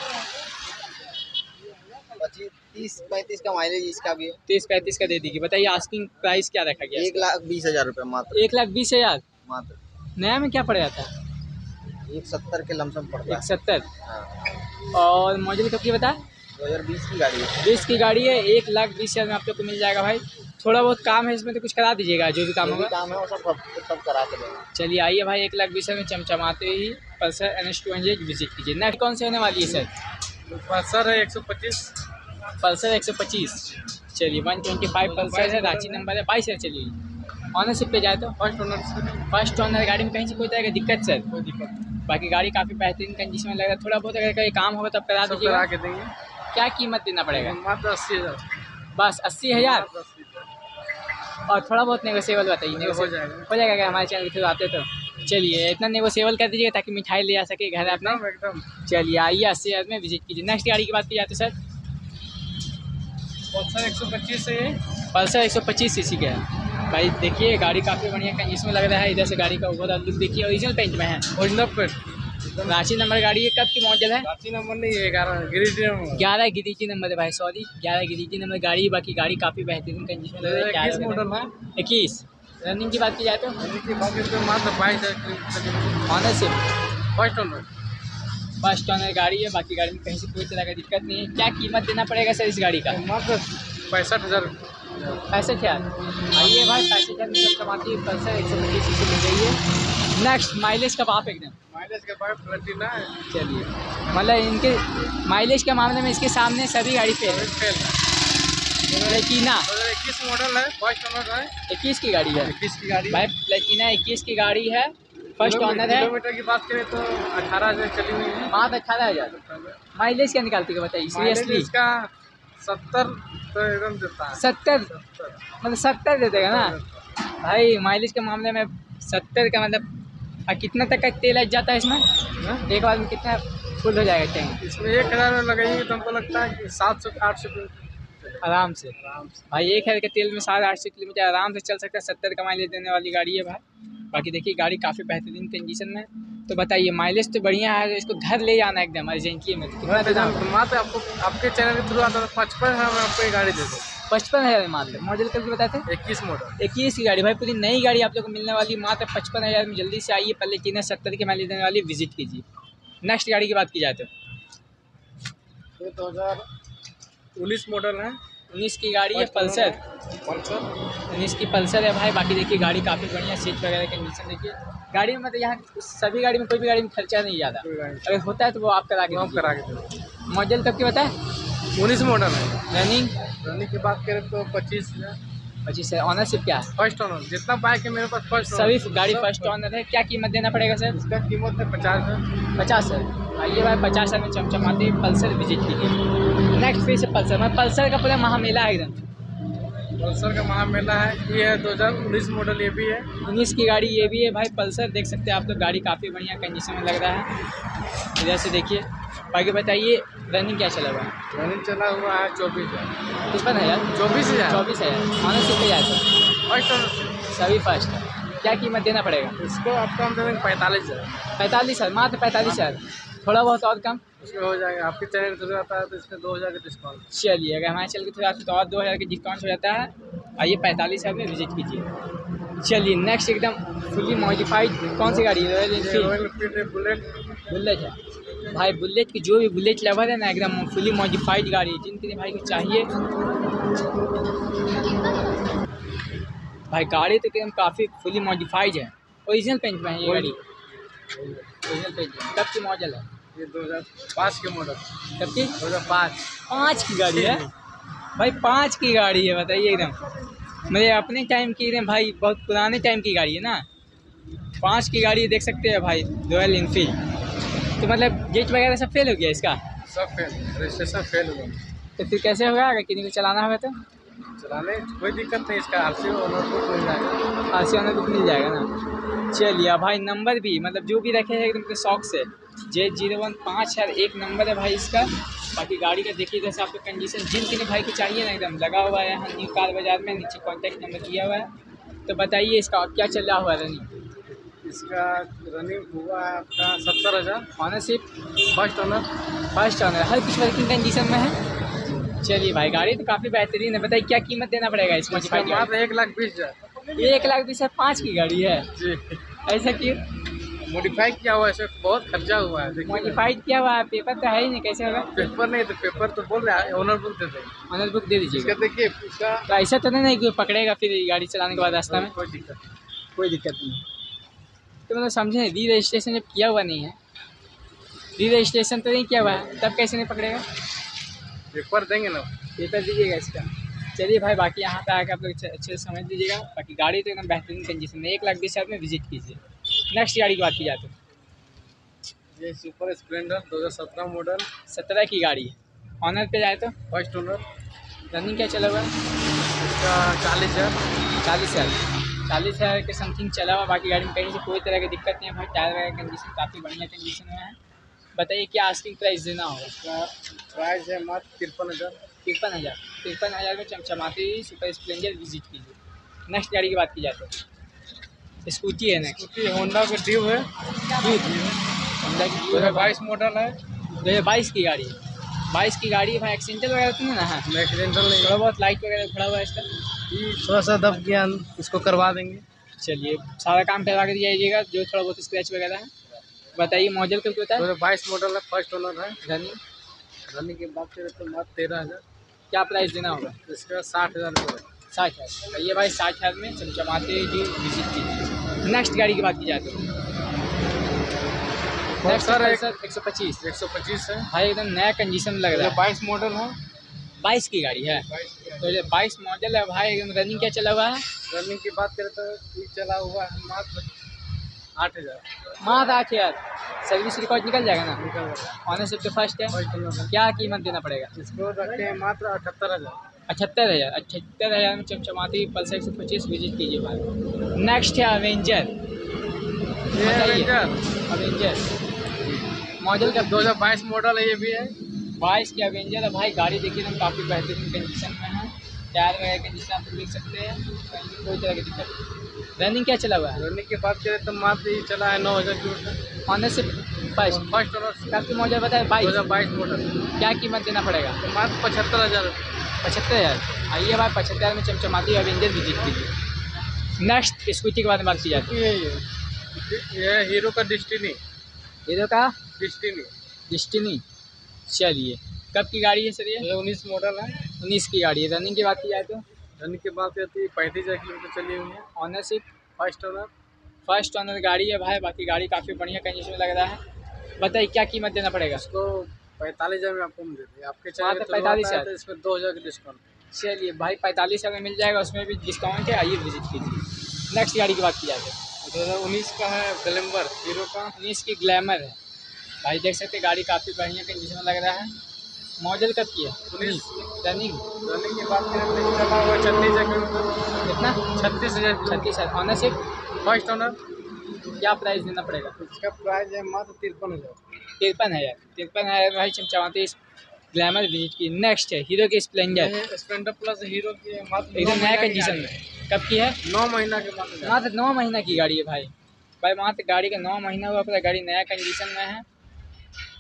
पच्चीस तीस पैंतीस का माइलेज इसका भी है। तीस पैंतीस का दे देगी। बताइए आस्किंग प्राइस क्या रखा गया? एक लाख बीस हज़ार रुपये मात्र। एक लाख बीस हज़ार मात्र। नया में क्या पड़ जाता है? एक सत्तर के लमसम पड़ता है। एक सत्तर। हाँ। और मॉडल कब की बता? दो हज़ार बीस की गाड़ी है। बीस की गाड़ी है। एक लाख बीस हज़ार में आप लोग को मिल जाएगा भाई। थोड़ा बहुत काम है इसमें तो कुछ करा दीजिएगा, जो भी काम होगा। काम है वो सब सब करा के देंगे। चलिए आइए भाई, एक लाख बीस हज़ार में चमचमाते ही Pulsar N S two hundred visit कीजिए। नेक्स्ट कौन से होने वाली है सर? पल्सर है एक सौ पच्चीस। पल्सर एक सौ पच्चीस। चलिए वन ट्वेंटी फाइव पल्सर है। रांची नंबर है बाईस है। चलिए ऑनरशिप पे जाए तो फर्स्ट ओनर। First owner. गाड़ी में कहीं से कोई तरह की दिक्कत सर? कोई दिक्कत नहीं। बाकी गाड़ी काफ़ी बेहतरीन कंडीशन में लग रहा है। थोड़ा बहुत अगर कोई काम होगा तो आप करा सब दीजिएगा। करा के देंगे। क्या कीमत देना पड़ेगा? मात्र अस्सी हज़ार। बस अस्सी हज़ार मात्र अस्सी हज़ार। और थोड़ा बहुत नेगोशिएबल बताइए। हो नेगोशिएबल जाएगा। हो जाएगा क्या हमारे चैनल के थ्रू आते तो? चलिए इतना नेगोशिएबल कर दीजिएगा ताकि मिठाई ले आ सके घर अपना। एकदम एकदम। चलिए आइए अस्सी हज़ार में विजिट कीजिए। नेक्स्ट गाड़ी की बात की जाए तो सर? पल्सर एक सौ पच्चीस है। पल्सर एक सौ पच्चीस सीसी का है भाई। देखिए गाड़ी काफ़ी बढ़िया कंडीशन में लग रहा है। इधर से गाड़ी का ओवरऑल लुक देखिए। ओरिजिनल पेंट में है। Original paint. रांची नंबर गाड़ी है। कब की मॉडल है? रांची नंबर नहीं है, ग्यारह गिरिडीह नंबर। ग्यारह गिरिडीह नंबर है भाई। सॉरी, ग्यारह गिरिडीह नंबर गाड़ी। बाकी गाड़ी काफ़ी बेहतरीन कंडीशन में लग रहा है। इक्कीस मॉडल है। इक्कीस। रनिंग की बात की जाए तो? रनिंग की बात करें तो मात्र बाईस हज़ार। Ownership? First owner. First owner गाड़ी है। बाकी गाड़ी में कहीं से कोई तरह का दिक्कत नहीं है। क्या कीमत देना पड़ेगा सर इस गाड़ी का? मात्र पैंसठ हज़ार। पैसे क्या? आइए भाई, पैसे क्या मतलब कमाती है। पल्सर एक सौ पच्चीस सीसी मिल गई है। नेक्स्ट माइलेज कब आप एकदम? माइलेज के बाद प्लेटिना है। चलिए, मतलब इनके माइलेज के मामले में इसके सामने सभी गाड़ी फेल है। फेल है। प्लेटिना दो हज़ार इक्कीस मॉडल है। फर्स्ट ओनर है। इक्कीस की गाड़ी है इक्कीस की गाड़ी भाई। प्लेटिना इक्कीस की गाड़ी है। फर्स्ट ओनर है। किलोमीटर की बात करें तो अठारह हज़ार चली हुई है। मात्र अठारह हज़ार। माइलेज क्या निकालती है बताइए माइलेज सीरियसली? इसका सत्तर तो एकदम देता है। सत्तर? सत्तर। मतलब सत्तर दे देगा ना भाई। माइलेज के मामले में सत्तर का मतलब। और कितना तक का तेल लग जाता है इसमें? एक बार में कितना फुल हो जाएगा टैंक? इसमें एक हज़ार में लगाएंगे तो हमको लगता है कि सात सौ आठ सौ किलोमीटर आराम से। आराम से भाई एक हज़ार के तेल में साढ़े आठ सौ किलोमीटर आराम से चल सकता है। सत्तर का माइलेज देने वाली गाड़ी है भाई। बाकी देखिए गाड़ी काफ़ी बेहतरीन कंडीशन में। तो बताइए माइलेज तो बढ़िया है। इसको घर ले जाना एकदम अर्जेंटली में तो कितना देना? मात्र आपको आपके चैनल के थ्रू आता है पचपन हज़ार में आपको ये गाड़ी दे दो। पचपन हज़ार मान लो। मॉडल कब की बताते हैं? इक्कीस मॉडल। इक्कीस की गाड़ी भाई। पूरी नई गाड़ी आप लोग को मिलने वाली मात्र पचपन हज़ार में। जल्दी से आइए, पहले तीन सत्तर के माइलेज देने वाली विजिट कीजिए। नेक्स्ट गाड़ी की बात की जाए तो ये दो हज़ार उन्नीस मॉडल है। उन्नीस की गाड़ी है। पल्सर पल्सर उन्नीस की पल्सर है भाई। बाकी देखिए गाड़ी काफ़ी बढ़िया। सीट वगैरह कंडीशन देखिए। गाड़ी में मतलब यहाँ सभी गाड़ी में कोई भी गाड़ी में खर्चा नहीं ज़्यादा। अगर होता है तो वो आप करा के आप करा के दो। मॉडल कब की बताए? उन्नीस मॉडल है। रनिंग? रनिंग की बात करें तो पच्चीस हज़ार। पच्चीस है। ऑनरशिप क्या है? First owner. जितना बाइक है मेरे पास फर्स्ट सभी गाड़ी फर्स्ट ओनर है। क्या कीमत देना पड़ेगा सर? इसका कीमत है पचास हज़ार। पचास हज़ार। आइए भाई, पचास हज़ार में चमचमाते ही पल्सर विजिट कीजिए। नेक्स्ट फिर से पल्सर। मैं पल्सर का पूरा महामेला है एकदम। पल्सर का महामेला है। ये है दो हज़ार उन्नीस मॉडल। ये भी है उन्नीस की गाड़ी ये भी है भाई। पल्सर देख सकते हैं आप लोग। गाड़ी काफ़ी बढ़िया कंडीशन में लग रहा है। इधर से देखिए। बाकी बताइए रनिंग क्या चला हुआ है? रनिंग चला हुआ है चौबीस हज़ार। पचपन हज़ार? चौबीस हज़ार चौबीस हज़ार। ऑनरशिप पे जाए तो फर्स्ट ओनर। सभी फर्स्ट है। क्या कीमत देना पड़ेगा? इसको आपको हम दे देंगे पैंतालीस हज़ार। पैंतालीस हज़ार। मात्र पैंतालीस हज़ार। थोड़ा बहुत और कम उसमें हो जाएगा। आपके चैनल से आता है तो इसमें दो हज़ार का डिस्काउंट। चलिए, अगर हमारे चैनल के थ्रू आते तो और दो हज़ार का डिस्काउंट हो जाता है। आइए पैंतालीस हज़ार में विजिट कीजिए। चलिए नेक्स्ट एकदम फुली मॉडिफाइड कौन सी गाड़ी है? रॉयल ये एनफील्ड रॉयल एनफील्ड है, बुलेट। बुलेट है भाई। बुलेट की जो भी बुलेट लवर है ना, एकदम फुली मॉडिफाइड गाड़ी है। जिनके लिए भाई को चाहिए भाई गाड़ी तो एकदम काफ़ी फुली मॉडिफाइड है। ओरिजिनल पेंट में है ये गाड़ी। ओरिजिनल पेंट है। कब की मॉडल है? ये दो हज़ार पाँच के मॉडल। कब की? दो हज़ार पाँच। पाँच की गाड़ी है भाई। पाँच की गाड़ी है, बताइए एकदम मेरे अपने टाइम की एकदम भाई, बहुत पुराने टाइम की गाड़ी है ना। पाँच की गाड़ी देख सकते हैं भाई, रॉयल एनफील्ड। तो मतलब गेट वगैरह सब फेल हो गया इसका? सब फेल, रजिस्ट्रेशन फेल हो गया। तो फिर कैसे होगा? अगर किसी को चलाना होगा तो चलाने कोई दिक्कत नहीं, इसका आर सी ओनर बुक मिल जाएगा। आर सी ओनर बुक मिल जाएगा ना। चलिए भाई, नंबर भी मतलब जो भी रखे हैं एकदम शौक से। जे जीरो वन पाँच हज़ार एक नंबर है भाई इसका। बाकी गाड़ी का देखिए जैसे आपको कंडीशन जिनके लिए भाई को चाहिए ना, एकदम लगा हुआ है यहाँ न्यू कार बाजार में। नीचे कॉन्टैक्ट नंबर दिया हुआ है। तो बताइए इसका क्या चल रहा हुआ रनिंग? इसका रनिंग हुआ है आपका सत्तर हज़ार। Ownership first owner. First owner, हर कुछ वर्किंग कंडीशन में है। चलिए भाई, गाड़ी तो काफ़ी बेहतरीन है। बताइए क्या कीमत देना पड़ेगा इसमें? इसका मात्र एक लाख बीस हज़ार। एक लाख बीस हज़ार पाँच की गाड़ी है जी। ऐसा क्यों? मॉडिफाई किया हुआ है, इसमें बहुत खर्चा हुआ है। देखिए मॉडिफाइड किया हुआ है, पेपर तो है ही नहीं, कैसे होगा? पेपर नहीं तो पेपर तो बोल रहे हैं, ओनर बुक दे देंगे। ऑनर बुक दे दीजिएगा। इसका देखिए इसका तो ऐसा तो नहीं कि पकड़ेगा फिर गाड़ी चलाने के बाद रास्ता में? कोई दिक्कत नहीं। कोई दिक्कत नहीं। तो मतलब समझे, री रजिस्ट्रेशन जब किया हुआ नहीं है, री रजिस्ट्रेशन तो नहीं किया हुआ है, तब कैसे नहीं पकड़ेगा? पेपर देंगे ना। पेपर दीजिएगा इसका। चलिए भाई, बाकी यहाँ पे आकर आप लोग अच्छे से समझ लीजिएगा। बाकी गाड़ी तो एकदम बेहतरीन कंडीशन में, एक लाख बीस हज़ार में विजिट कीजिए। नेक्स्ट गाड़ी की बात की जाए तो ये सुपर स्प्लेंडर दो हज़ार सत्रह मॉडल, सत्रह की गाड़ी है। ऑनर पे जाए तो फर्स्ट ओनर। रनिंग क्या चला हुआ है? इसका चालीस हज़ार। चालीस हज़ार चालीस हज़ार के समथिंग चला हुआ। बाकी गाड़ी में कहीं से कोई तरह की दिक्कत नहीं है भाई। टायर वगैरह कंडीशन काफ़ी बढ़िया कंडीशन में है। बताइए क्या आस्किंग प्राइस देना होगा? इसका प्राइस है मात्र तिरपन हज़ार। तिरपन हज़ार तिरपन हज़ार में चमचमाती सुपर स्प्लेंडर विजिट कीजिए। नेक्स्ट गाड़ी की बात की जाए तो स्कूटी है। नेक्स्ट स्कूटी होंडा का ड्यू है। होंडा की दो हज़ार बाईस मॉडल है। दो हज़ार बाईस की गाड़ी है। बाईस की गाड़ी है भाई। एक्सीडेंटल वगैरह तो नहीं ना है? एक्सीडेंटल नहीं। थोड़ा बहुत लाइट वगैरह खड़ा हुआ है इसका। थोड़ा सा दब गया, इसको करवा देंगे। चलिए सारा काम करवा के दीजिएगा, जो थोड़ा बहुत स्क्रैच वगैरह है। बताइए मॉडल कब होता दो है? हज़ार बाईस मॉडल है, फर्स्ट ओनर है। रनिंग रनिंग की बात करें तो मात्र तेरह हज़ार। क्या प्राइस देना होगा? इसका साठ हज़ार रुपये। साठ हज़ार ये भाई साठ हज़ार में चमचमाते जी विजिट कीजिए। नेक्स्ट गाड़ी की बात की जाए तो नेक्स्ट सर है एक सर एक सौ पच्चीस एक सौ पच्चीस है। भाई, एकदम नया कंडीशन लग रहा है। बाईस मॉडल है। बाईस की गाड़ी है तो ये बाईस मॉडल है भाई। एकदम रनिंग क्या चला हुआ है? रनिंग की बात करें तो ये चला हुआ है मात्र आठ हज़ार। मात्र आठ हज़ार सर्विस रिकॉर्ड निकल जाएगा ना? निकल गया। ऑनरशिप तो फर्स्ट है। फर्स्ट ओनर है। क्या कीमत देना पड़ेगा? इसको रखते हैं मात्र अठहत्तर हज़ार। अठहत्तर हज़ार अठहत्तर हज़ार में चमचमाती पल्सर एक सौ पच्चीस विजिट कीजिए भाई। नेक्स्ट है अवेंजर। ये एवेंजर अवेंजर मॉडल का दो हज़ार बाईस मॉडल है। ये भी है बाईस की अवेंजर है भाई। गाड़ी देखिए एकदम काफ़ी बेहतरीन कंडीशन में है। टायर वगैरह कंडीशन आप देख सकते हैं, कहीं कोई तरह की दिक्कत नहीं। रनिंग क्या चला हुआ है? रनिंग की बात करें तो मात्र ये चला है नौ हज़ार kilometre. Ownership first first owner आपकी मॉडल बताए दो बाईस। हज़ार बाईस मॉडल। क्या कीमत देना पड़ेगा? तो मात्र पचहत्तर हज़ार पचहत्तर हज़ार आइए भाई, पचहत्तर हज़ार में चमचमाती अवेंजर विजिट कीजिए। नेक्स्ट स्कूटी के बारे में बात की जाती है। ये ये हीरो का डिस्टिनी। हीरो का डिस्टिनी डिस्टिनी। चलिए कब की गाड़ी है सर ये? ये उन्नीस मॉडल है। उन्नीस की गाड़ी है। रनिंग की बात की जाए तो रनिंग की बात करती है पैंतीस हज़ार किलोमीटर चली हुई है। Ownership first owner. First owner गाड़ी है भाई। बाकी गाड़ी काफ़ी बढ़िया कंडीशन में लग रहा है। बताइए क्या कीमत देना पड़ेगा? इसको पैंतालीस हज़ार में आपको मिल जाती है। आपके हाँ, चैनल तो पैंतालीस हज़ार। तो इसमें दो हज़ार का डिस्काउंट। चलिए भाई, पैंतालीस हज़ार में मिल जाएगा, उसमें भी डिस्काउंट है। आइए विजिट कीजिए। नेक्स्ट गाड़ी की बात की जाए तो दो हज़ार उन्नीस का है ग्लैमर हीरो का। उन्नीस की ग्लैमर है भाई। देख सकते हैं गाड़ी काफ़ी बढ़िया कंडीशन में लग रहा है। मॉडल कब की है? उन्नीस। रनिंग रनिंग की बात करें तो चला हुआ छत्तीस हज़ार किलोमीटर। कितना? छत्तीस हज़ार छत्तीस हज़ार ऑनरशिप फर्स्ट ओनर। क्या प्राइस देना पड़ेगा? इसका प्राइस है मात्र तिरपन हज़ार। तिरपन हज़ार तिरपन हज़ार भाई चमचमाती ग्लैमर विजिट की। नेक्स्ट है हीरो की स्प्लेंडर। स्प्लेंडर प्लस हीरो की है मात्र एकदम नया कंडीशन में। कब की है? नौ महीना के बाद। मात्र नौ महीना की गाड़ी है भाई। भाई मात्र गाड़ी का नौ महीना हुआ, पूरा गाड़ी नया कंडीशन में है।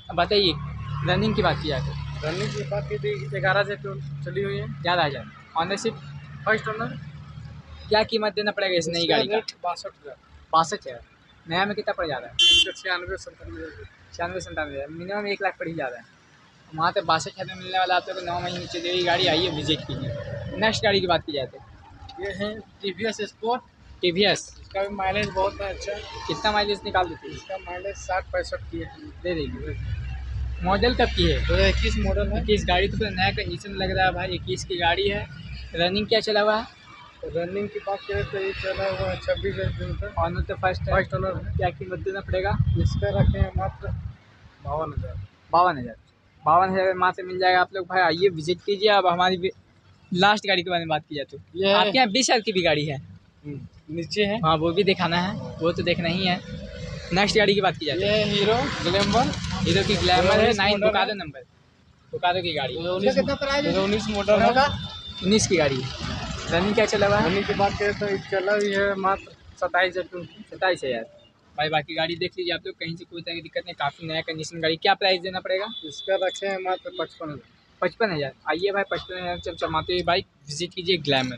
अब बताइए रनिंग की बात की जाए तो रनिंग की बात की थी ग्यारह से तो चली हुई है। ग्यारह हज़ार ऑनरशिप फर्स्ट ओनर। क्या कीमत देना पड़ेगा इस नई गाड़ी का? बासठ हज़ार। बासठ हज़ार नया में कितना पड़ जा रहा है? छियानवे सत्तानवे छियानवे संतानवे हज़ार मिनिमम एक लाख पड़ ही जा रहा है। वहाँ पे बासठ हज़ार में मिलने वाला आप लोग को नौ महीने चली हुई गाड़ी आइए विजिट कीजिए। नेक्स्ट गाड़ी की बात की जाए तो ये है T V S sport. T V S इसका भी माइलेज बहुत है अच्छा। कितना माइलेज निकाल देती है? इसका माइलेज साठ पैंसठ की है। दे देगी। मॉडल कब की है? दो हज़ार इक्कीस मॉडल है। इक्कीस गाड़ी तो पूरा नया कंडीशन लग रहा है भाई। इक्कीस की गाड़ी है। रनिंग क्या चला हुआ है? रनिंग की बात करें तो ये चला हुआ है छब्बीस हज़ार किलोमीटर। ऑनर तो फर्स्ट है। फर्स्ट ओनर है। क्या कीमत देना पड़ेगा? इसका रखे हैं मात्र बावन हज़ार। बावन हज़ार बावन हज़ार वहाँ से मिल जाएगा आप लोग भाई आइए विजिट कीजिए। अब हमारी लास्ट गाड़ी के बारे में बात की जाए तो ये आपके यहाँ बीस हज़ार की भी गाड़ी है नीचे है। हाँ वो भी दिखाना है, वो तो देखना ही है। नेक्स्ट गाड़ी की बात की जाए ये है हीरो ग्लैमर। हीरो की ग्लैमर है नाइन मॉडल है। बोकारो नंबर बोकारो की गाड़ी दो हज़ार उन्नीस मॉडल है। उन्नीस की गाड़ी है। रनिंग क्या चला हुआ है? रनिंग की बात करें तो ये चला भी है मात्र सत्ताईस हज़ार। सत्ताईस हज़ार भाई। बाकी गाड़ी देख लीजिए आप लोग, कहीं से कोई तरह की दिक्कत नहीं। काफ़ी नया कंडीशन गाड़ी। क्या प्राइस देना पड़ेगा? इसका रखे हैं मात्र पचपन हज़ार। पचपन हज़ार आइए भाई पचपन हज़ार चमचमाते हुए बाइक विजिट कीजिए ग्लैमर।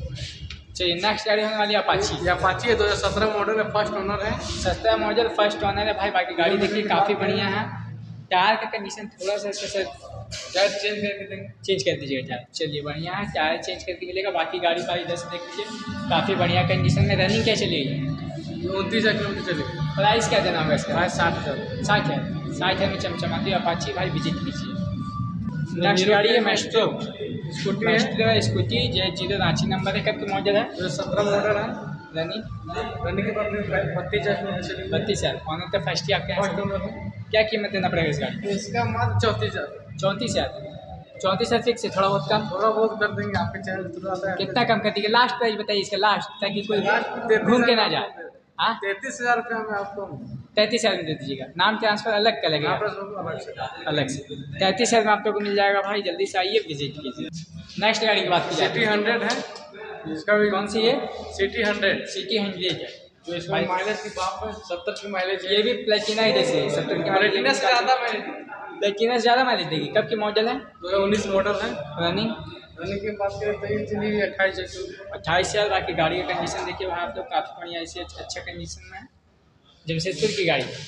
चलिए नेक्स्ट गाड़ी होने वाली है अपाची। ये अपाची है दो हज़ार सत्रह मॉडल है। फर्स्ट ओनर है। सस्ता मॉडल फर्स्ट ओनर है भाई। बाकी गाड़ी देखिए काफ़ी बढ़िया है। टायर का कंडीशन थोड़ा सा इसका सर टायर चेंज करके देंगे। चेंज कर दीजिएगा टायर। चलिए बढ़िया है, टायर चेंज करके मिलेगा। बाकी गाड़ी का इधर से देख लीजिए काफ़ी बढ़िया कंडीशन में। रनिंग क्या चली है? उनतीस हज़ार किलोमीटर चलेगी। प्राइस क्या देना होगा इसका? भाई साठ हज़ार। साठ है साठ है में चमचमाती है अपाची भाई विजिट कीजिए। नेक्स्ट गाड़ी है मेस्ट्रो। स्कूटी है। Maestro scooty J zero Ranchi number है। कब की मॉडल है? जो सत्रह मॉडल है। रनिंग रनिंग के बाद में बत्तीस हज़ार किलोमीटर चलेगी। बत्तीस हज़ार ऑनर तो फर्स्ट ही आपके फर्स्ट यहाँ ओनर है। क्या कीमत देना पड़ेगा इस गाड़ी? इसका मात्र चौंतीस हज़ार। चौंतीस हज़ार चौंतीस हज़ार फिक्स है, थोड़ा बहुत कम थोड़ा बहुत कर देंगे आपके चैनल थ्रू आता है। कितना कम कर दीजिए? लास्ट प्राइस बताइए इसका लास्ट, ताकि कोई तैंतीस घूम के ना हज़ार जाए। हाँ तैंतीस हज़ार रुपये में आपको तैंतीस हज़ार में दे दीजिएगा। नाम ट्रांसफर अलग का लगेगा, अलग से। अलग से तैंतीस हज़ार में आप लोग को मिल जाएगा भाई। जल्दी से आइए विजिट कीजिए। नेक्स्ट गाड़ी की बात की सिटी जाए हंड्रेड है। इसका भी कौन सी है? City hundred. सिटी हंड्रेड है जो इसमें माइलेज की बात है सत्तर की माइलेज है। ये भी प्लेटिना ही जैसे है, सत्तर की प्लेटिना से ज़्यादा माइलेज। प्लेटिना से ज़्यादा माइलेज देगी। कब की मॉडल है? दो हज़ार उन्नीस मॉडल है। रनिंग रनिंग की बात करें तो ये चली अट्ठाईस हज़ार। अट्ठाईस हज़ार बाकी गाड़ी का कंडीशन देखिए भाई आप लोग काफ़ी बढ़िया ऐसे अच्छा कंडीशन में है। जमशेदपुर की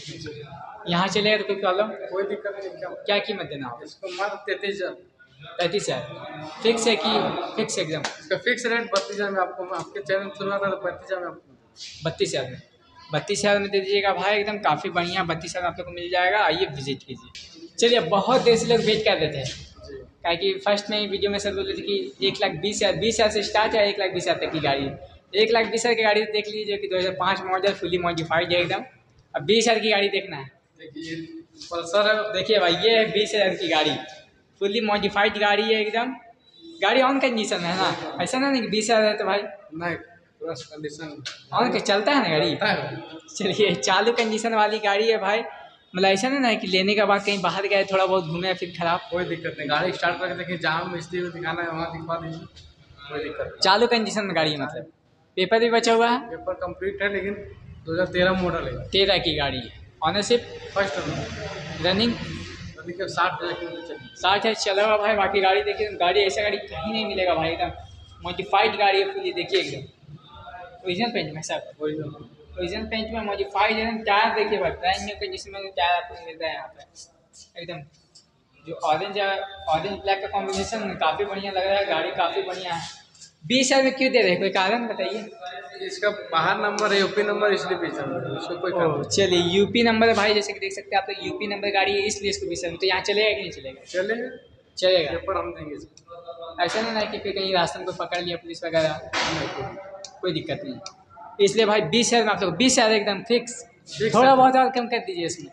गाड़ी यहाँ चलेगा तो कोई प्रॉब्लम? कोई दिक्कत नहीं। क्या क्या कीमत देना होगा? इसको मात्र तैंतीस हज़ार। तैंतीस हज़ार फिक्स है कि फिक्स एकदम? इसका फिक्स रेट बत्तीस हज़ार में आपको आपके चैनल थ्रू आता है तो पैंतीस हज़ार में आपको बत्तीस हज़ार में बत्तीस हज़ार में दे दीजिएगा भाई एकदम काफ़ी बढ़िया। बत्तीस हज़ार आप लोग को मिल जाएगा। आइए विजिट कीजिए। चलिए बहुत देर से लोग वेट कर रहे थे क्या कि फर्स्ट में वीडियो में सर बोल रहे थे कि एक लाख बीस हज़ार बीस हज़ार से स्टार्ट है एक लाख बीस हज़ार तक की गाड़ी। एक लाख बीस हज़ार की गाड़ी देख लीजिए कि दो हज़ार पाँच मॉडल फुली मॉडिफाइड है एकदम। अब बीस हज़ार की गाड़ी देखना है। देखिए पल्सर है। देखिए भाई ये है बीस हज़ार की गाड़ी, फुली मॉडिफाइड गाड़ी है एकदम। गाड़ी ऑन कंडीशन में है ना, ऐसा ना नहीं कि बीस हज़ार है तो भाई नहीं पूरा कंडीशन ऑन के चलता है ना गाड़ी। चलिए चालू कंडीशन वाली गाड़ी है भाई। मतलब ऐसा नहीं ना है कि लेने के बाद कहीं बाहर गए थोड़ा बहुत घूमे फिर खराब। कोई दिक्कत नहीं। गाड़ी स्टार्ट करके देखिए जहाँ मिस्त्री को दिखाना है वहाँ दिखा दीजिए। कोई दिक्कत नहीं। चालू कंडीशन में गाड़ी है, मतलब पेपर भी बचा हुआ है। पेपर कंप्लीट है लेकिन दो हज़ार तेरह मॉडल है। तेरह की गाड़ी है। Ownership first owner. रनिंग देखिए साठ हज़ार किलोमीटर चली। साठ है चला हुआ भाई। बाकी गाड़ी देखिए, गाड़ी ऐसा गाड़ी कहीं नहीं मिलेगा भाई। एकदम मॉडिफाइड गाड़ी है फुली। देखिए एकदम ओरिजिनल पेंट में सब ओरिजिनल पेंट में मॉडिफाइड है। टायर देखिए भाई ब्रांड न्यू कंडीशन में टायर आपको मिलता है यहाँ पे एकदम। जो ऑरेंज है ऑरेंज ब्लैक का कॉम्बिनेशन काफ़ी बढ़िया लग रहा है। गाड़ी काफ़ी बढ़िया है। बीस हज़ार में क्यों दे रहे हैं, कोई कारण बताइए? इसका बाहर नंबर है यूपी नंबर इसलिए बीस हज़ार। इसको कोई कारण नहीं। चलिए यूपी नंबर है भाई, जैसे कि देख सकते हैं आप तो यूपी नंबर गाड़ी है इसलिए इसको बीस हज़ार। तो यहाँ चलेगा कि नहीं चलेगा? चलेगा चलेगा। पेपर हम देंगे इसको। ऐसा नहीं ना कि कोई कहीं रास्ते में कोई पकड़ लिया पुलिस वगैरह, कोई दिक्कत नहीं। इसलिए भाई बीस हज़ार में आप लोग बीस हज़ार एकदम फिक्स। थोड़ा बहुत और कम कर दीजिए इसमें।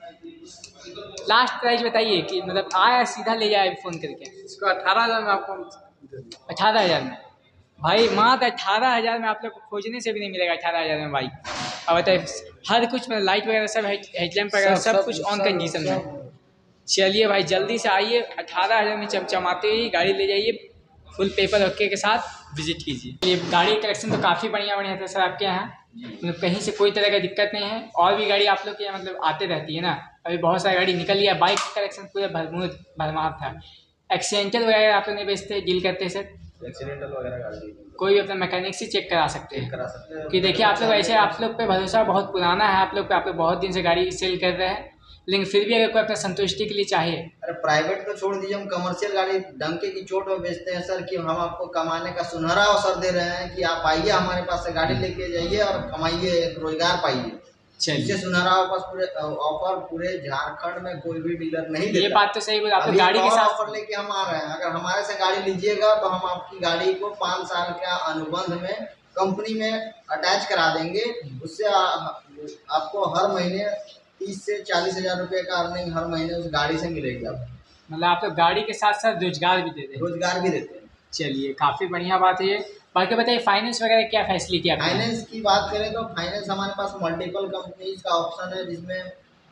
लास्ट प्राइस बताइए कि मतलब आया सीधा ले जाए फ़ोन करके। इसको अठारह हज़ार में आपको अठारह हज़ार में भाई, मात्र अठारह हज़ार में आप लोग को खोजने से भी नहीं मिलेगा। अठारह हज़ार में भाई अब बताइए हर कुछ मतलब लाइट वगैरह सब हेडलैम्प वगैरह सब, सब कुछ ऑन कंडीशन में। चलिए भाई जल्दी से आइए। अठारह हज़ार में चमचमाते ही गाड़ी ले जाइए फुल पेपर ओके के साथ विजिट कीजिए। ये गाड़ी कलेक्शन तो काफ़ी बढ़िया बढ़िया था सर आपके यहाँ, मतलब कहीं से कोई तरह का दिक्कत नहीं है। और भी गाड़ी आप लोग के यहाँ मतलब आते रहती है ना, अभी बहुत सारी गाड़ी निकल लिया। बाइक कलेक्शन पूरा भरमूर भरमार था। एक्सीडेंटल वगैरह आप लोग नहीं बेचते, डील करते हैं सर? एक्सीडेंटल वगैरह गाड़ी कोई भी अपना मैकेनिक से चेक करा सकते हैं करा सकते हैं कि देखिए आप लोग ऐसे, आप लोग पे भरोसा बहुत पुराना है आप लोग पे, आप लोग बहुत दिन से गाड़ी सेल कर रहे हैं, लेकिन फिर भी अगर कोई अपना संतुष्टि के लिए चाहे। अरे प्राइवेट तो छोड़ दीजिए, हम कमर्शियल गाड़ी डंके की चोट में बेचते हैं सर, कि हम आपको कमाने का सुनहरा अवसर दे रहे हैं कि आप आइए हमारे पास से गाड़ी लेके जाइए और कमाइए, रोजगार पाइए। इससे सुनहरा ऑफर पूरे ऑफर पूरे झारखंड में कोई भी डीलर नहीं देता। ये बात तो सही बोला आप। गाड़ी के साथ ऑफर लेके हम आ रहे हैं, अगर हमारे से गाड़ी लीजिएगा तो हम आपकी गाड़ी को पाँच साल का अनुबंध में कंपनी में अटैच करा देंगे। उससे आ, आपको हर महीने तीस से चालीस हजार रुपये का अर्निंग हर महीने उस गाड़ी से मिलेगी आपको। मतलब आप लोग गाड़ी के साथ साथ रोजगार भी देते हैं? रोजगार भी देते हैं। चलिए काफ़ी बढ़िया बात है ये। बाकी बताइए फाइनेंस वगैरह क्या फैसिलिटी है? फाइनेंस की बात करें तो फाइनेंस हमारे पास मल्टीपल कंपनीज का ऑप्शन है, जिसमें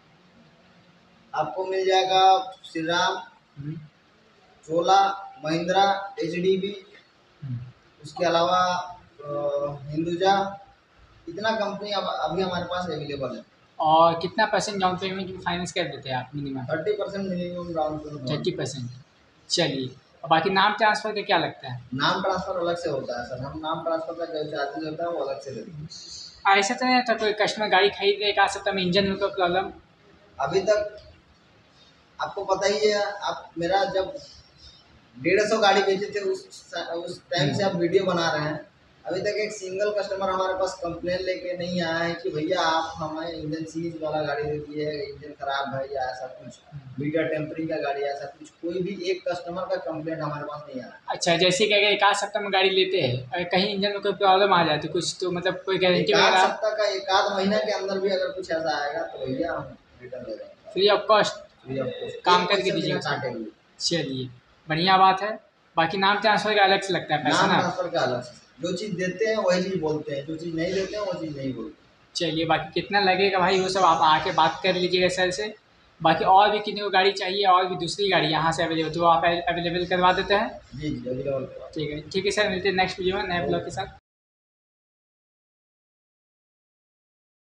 आपको मिल जाएगा Shri Ram, Chola, Mahindra, H D B, उसके अलावा हिंदुजा, इतना कंपनी अब अभी हमारे पास अवेलेबल है। और कितना परसेंट डाउन पेमेंट की फाइनेंस कर देते हैं आप minimum? Thirty percent minimum down payment. Thirty percent चलिए। और बाकी नाम ट्रांसफ़र का क्या लगता है? नाम ट्रांसफ़र अलग से होता है सर, हम नाम ट्रांसफ़र का जो चार्जेज होता है वो अलग से देते हैं। ऐसा तो नहीं था कोई कस्टमर गाड़ी खरीद रहे एक आध सप्ताह में इंजन में कोई प्रॉब्लम? अभी तक आपको पता ही है, आप मेरा जब डेढ़ सौ गाड़ी बेचे थे उस उस टाइम से आप वीडियो बना रहे हैं, अभी तक एक सिंगल कस्टमर हमारे पास कंप्लेन लेके नहीं आया है कि भैया आप हमें इंजन सीज वाला गाड़ी दे दिए, इंजन खराब है या ऐसा कुछ, मीटर टेम्परिंग का गाड़ी ऐसा कुछ, कोई भी एक कस्टमर का कंप्लेंट हमारे पास नहीं आया। अच्छा, जैसे कि अगर एक आध सप्ताह में गाड़ी लेते हैं, अगर कहीं इंजन में कोई प्रॉब्लम आ जाए तो कुछ तो मतलब कोई गारंटी वगैरह? सप्ताह का एक आध महीना के अंदर भी अगर कुछ ऐसा आएगा तो भैया हम रिटर्न दे देंगे free of cost, free of cost, काम करके दीजिएगा। चलिए बढ़िया बात है। बाकी नाम ट्रांसफ़र का अलग से लगता है पैसा नाम ना? ट्रांसफर का अलग से, जो चीज़ देते हैं वही चीज़ बोलते हैं, जो चीज़ नहीं देते हैं वो चीज़ नहीं बोलते। चलिए बाकी कितना लगेगा भाई वो सब आप आके बात कर लीजिएगा सर से। बाकी और भी कितनी को गाड़ी चाहिए और भी दूसरी गाड़ी यहाँ से अवेलेबल तो आप अवेलेबल करवा देते हैं? जी जी अवेलेबल। ठीक है ठीक है सर, मिलते हैं नेक्स्ट वीडियो में नए ब्लॉग के साथ।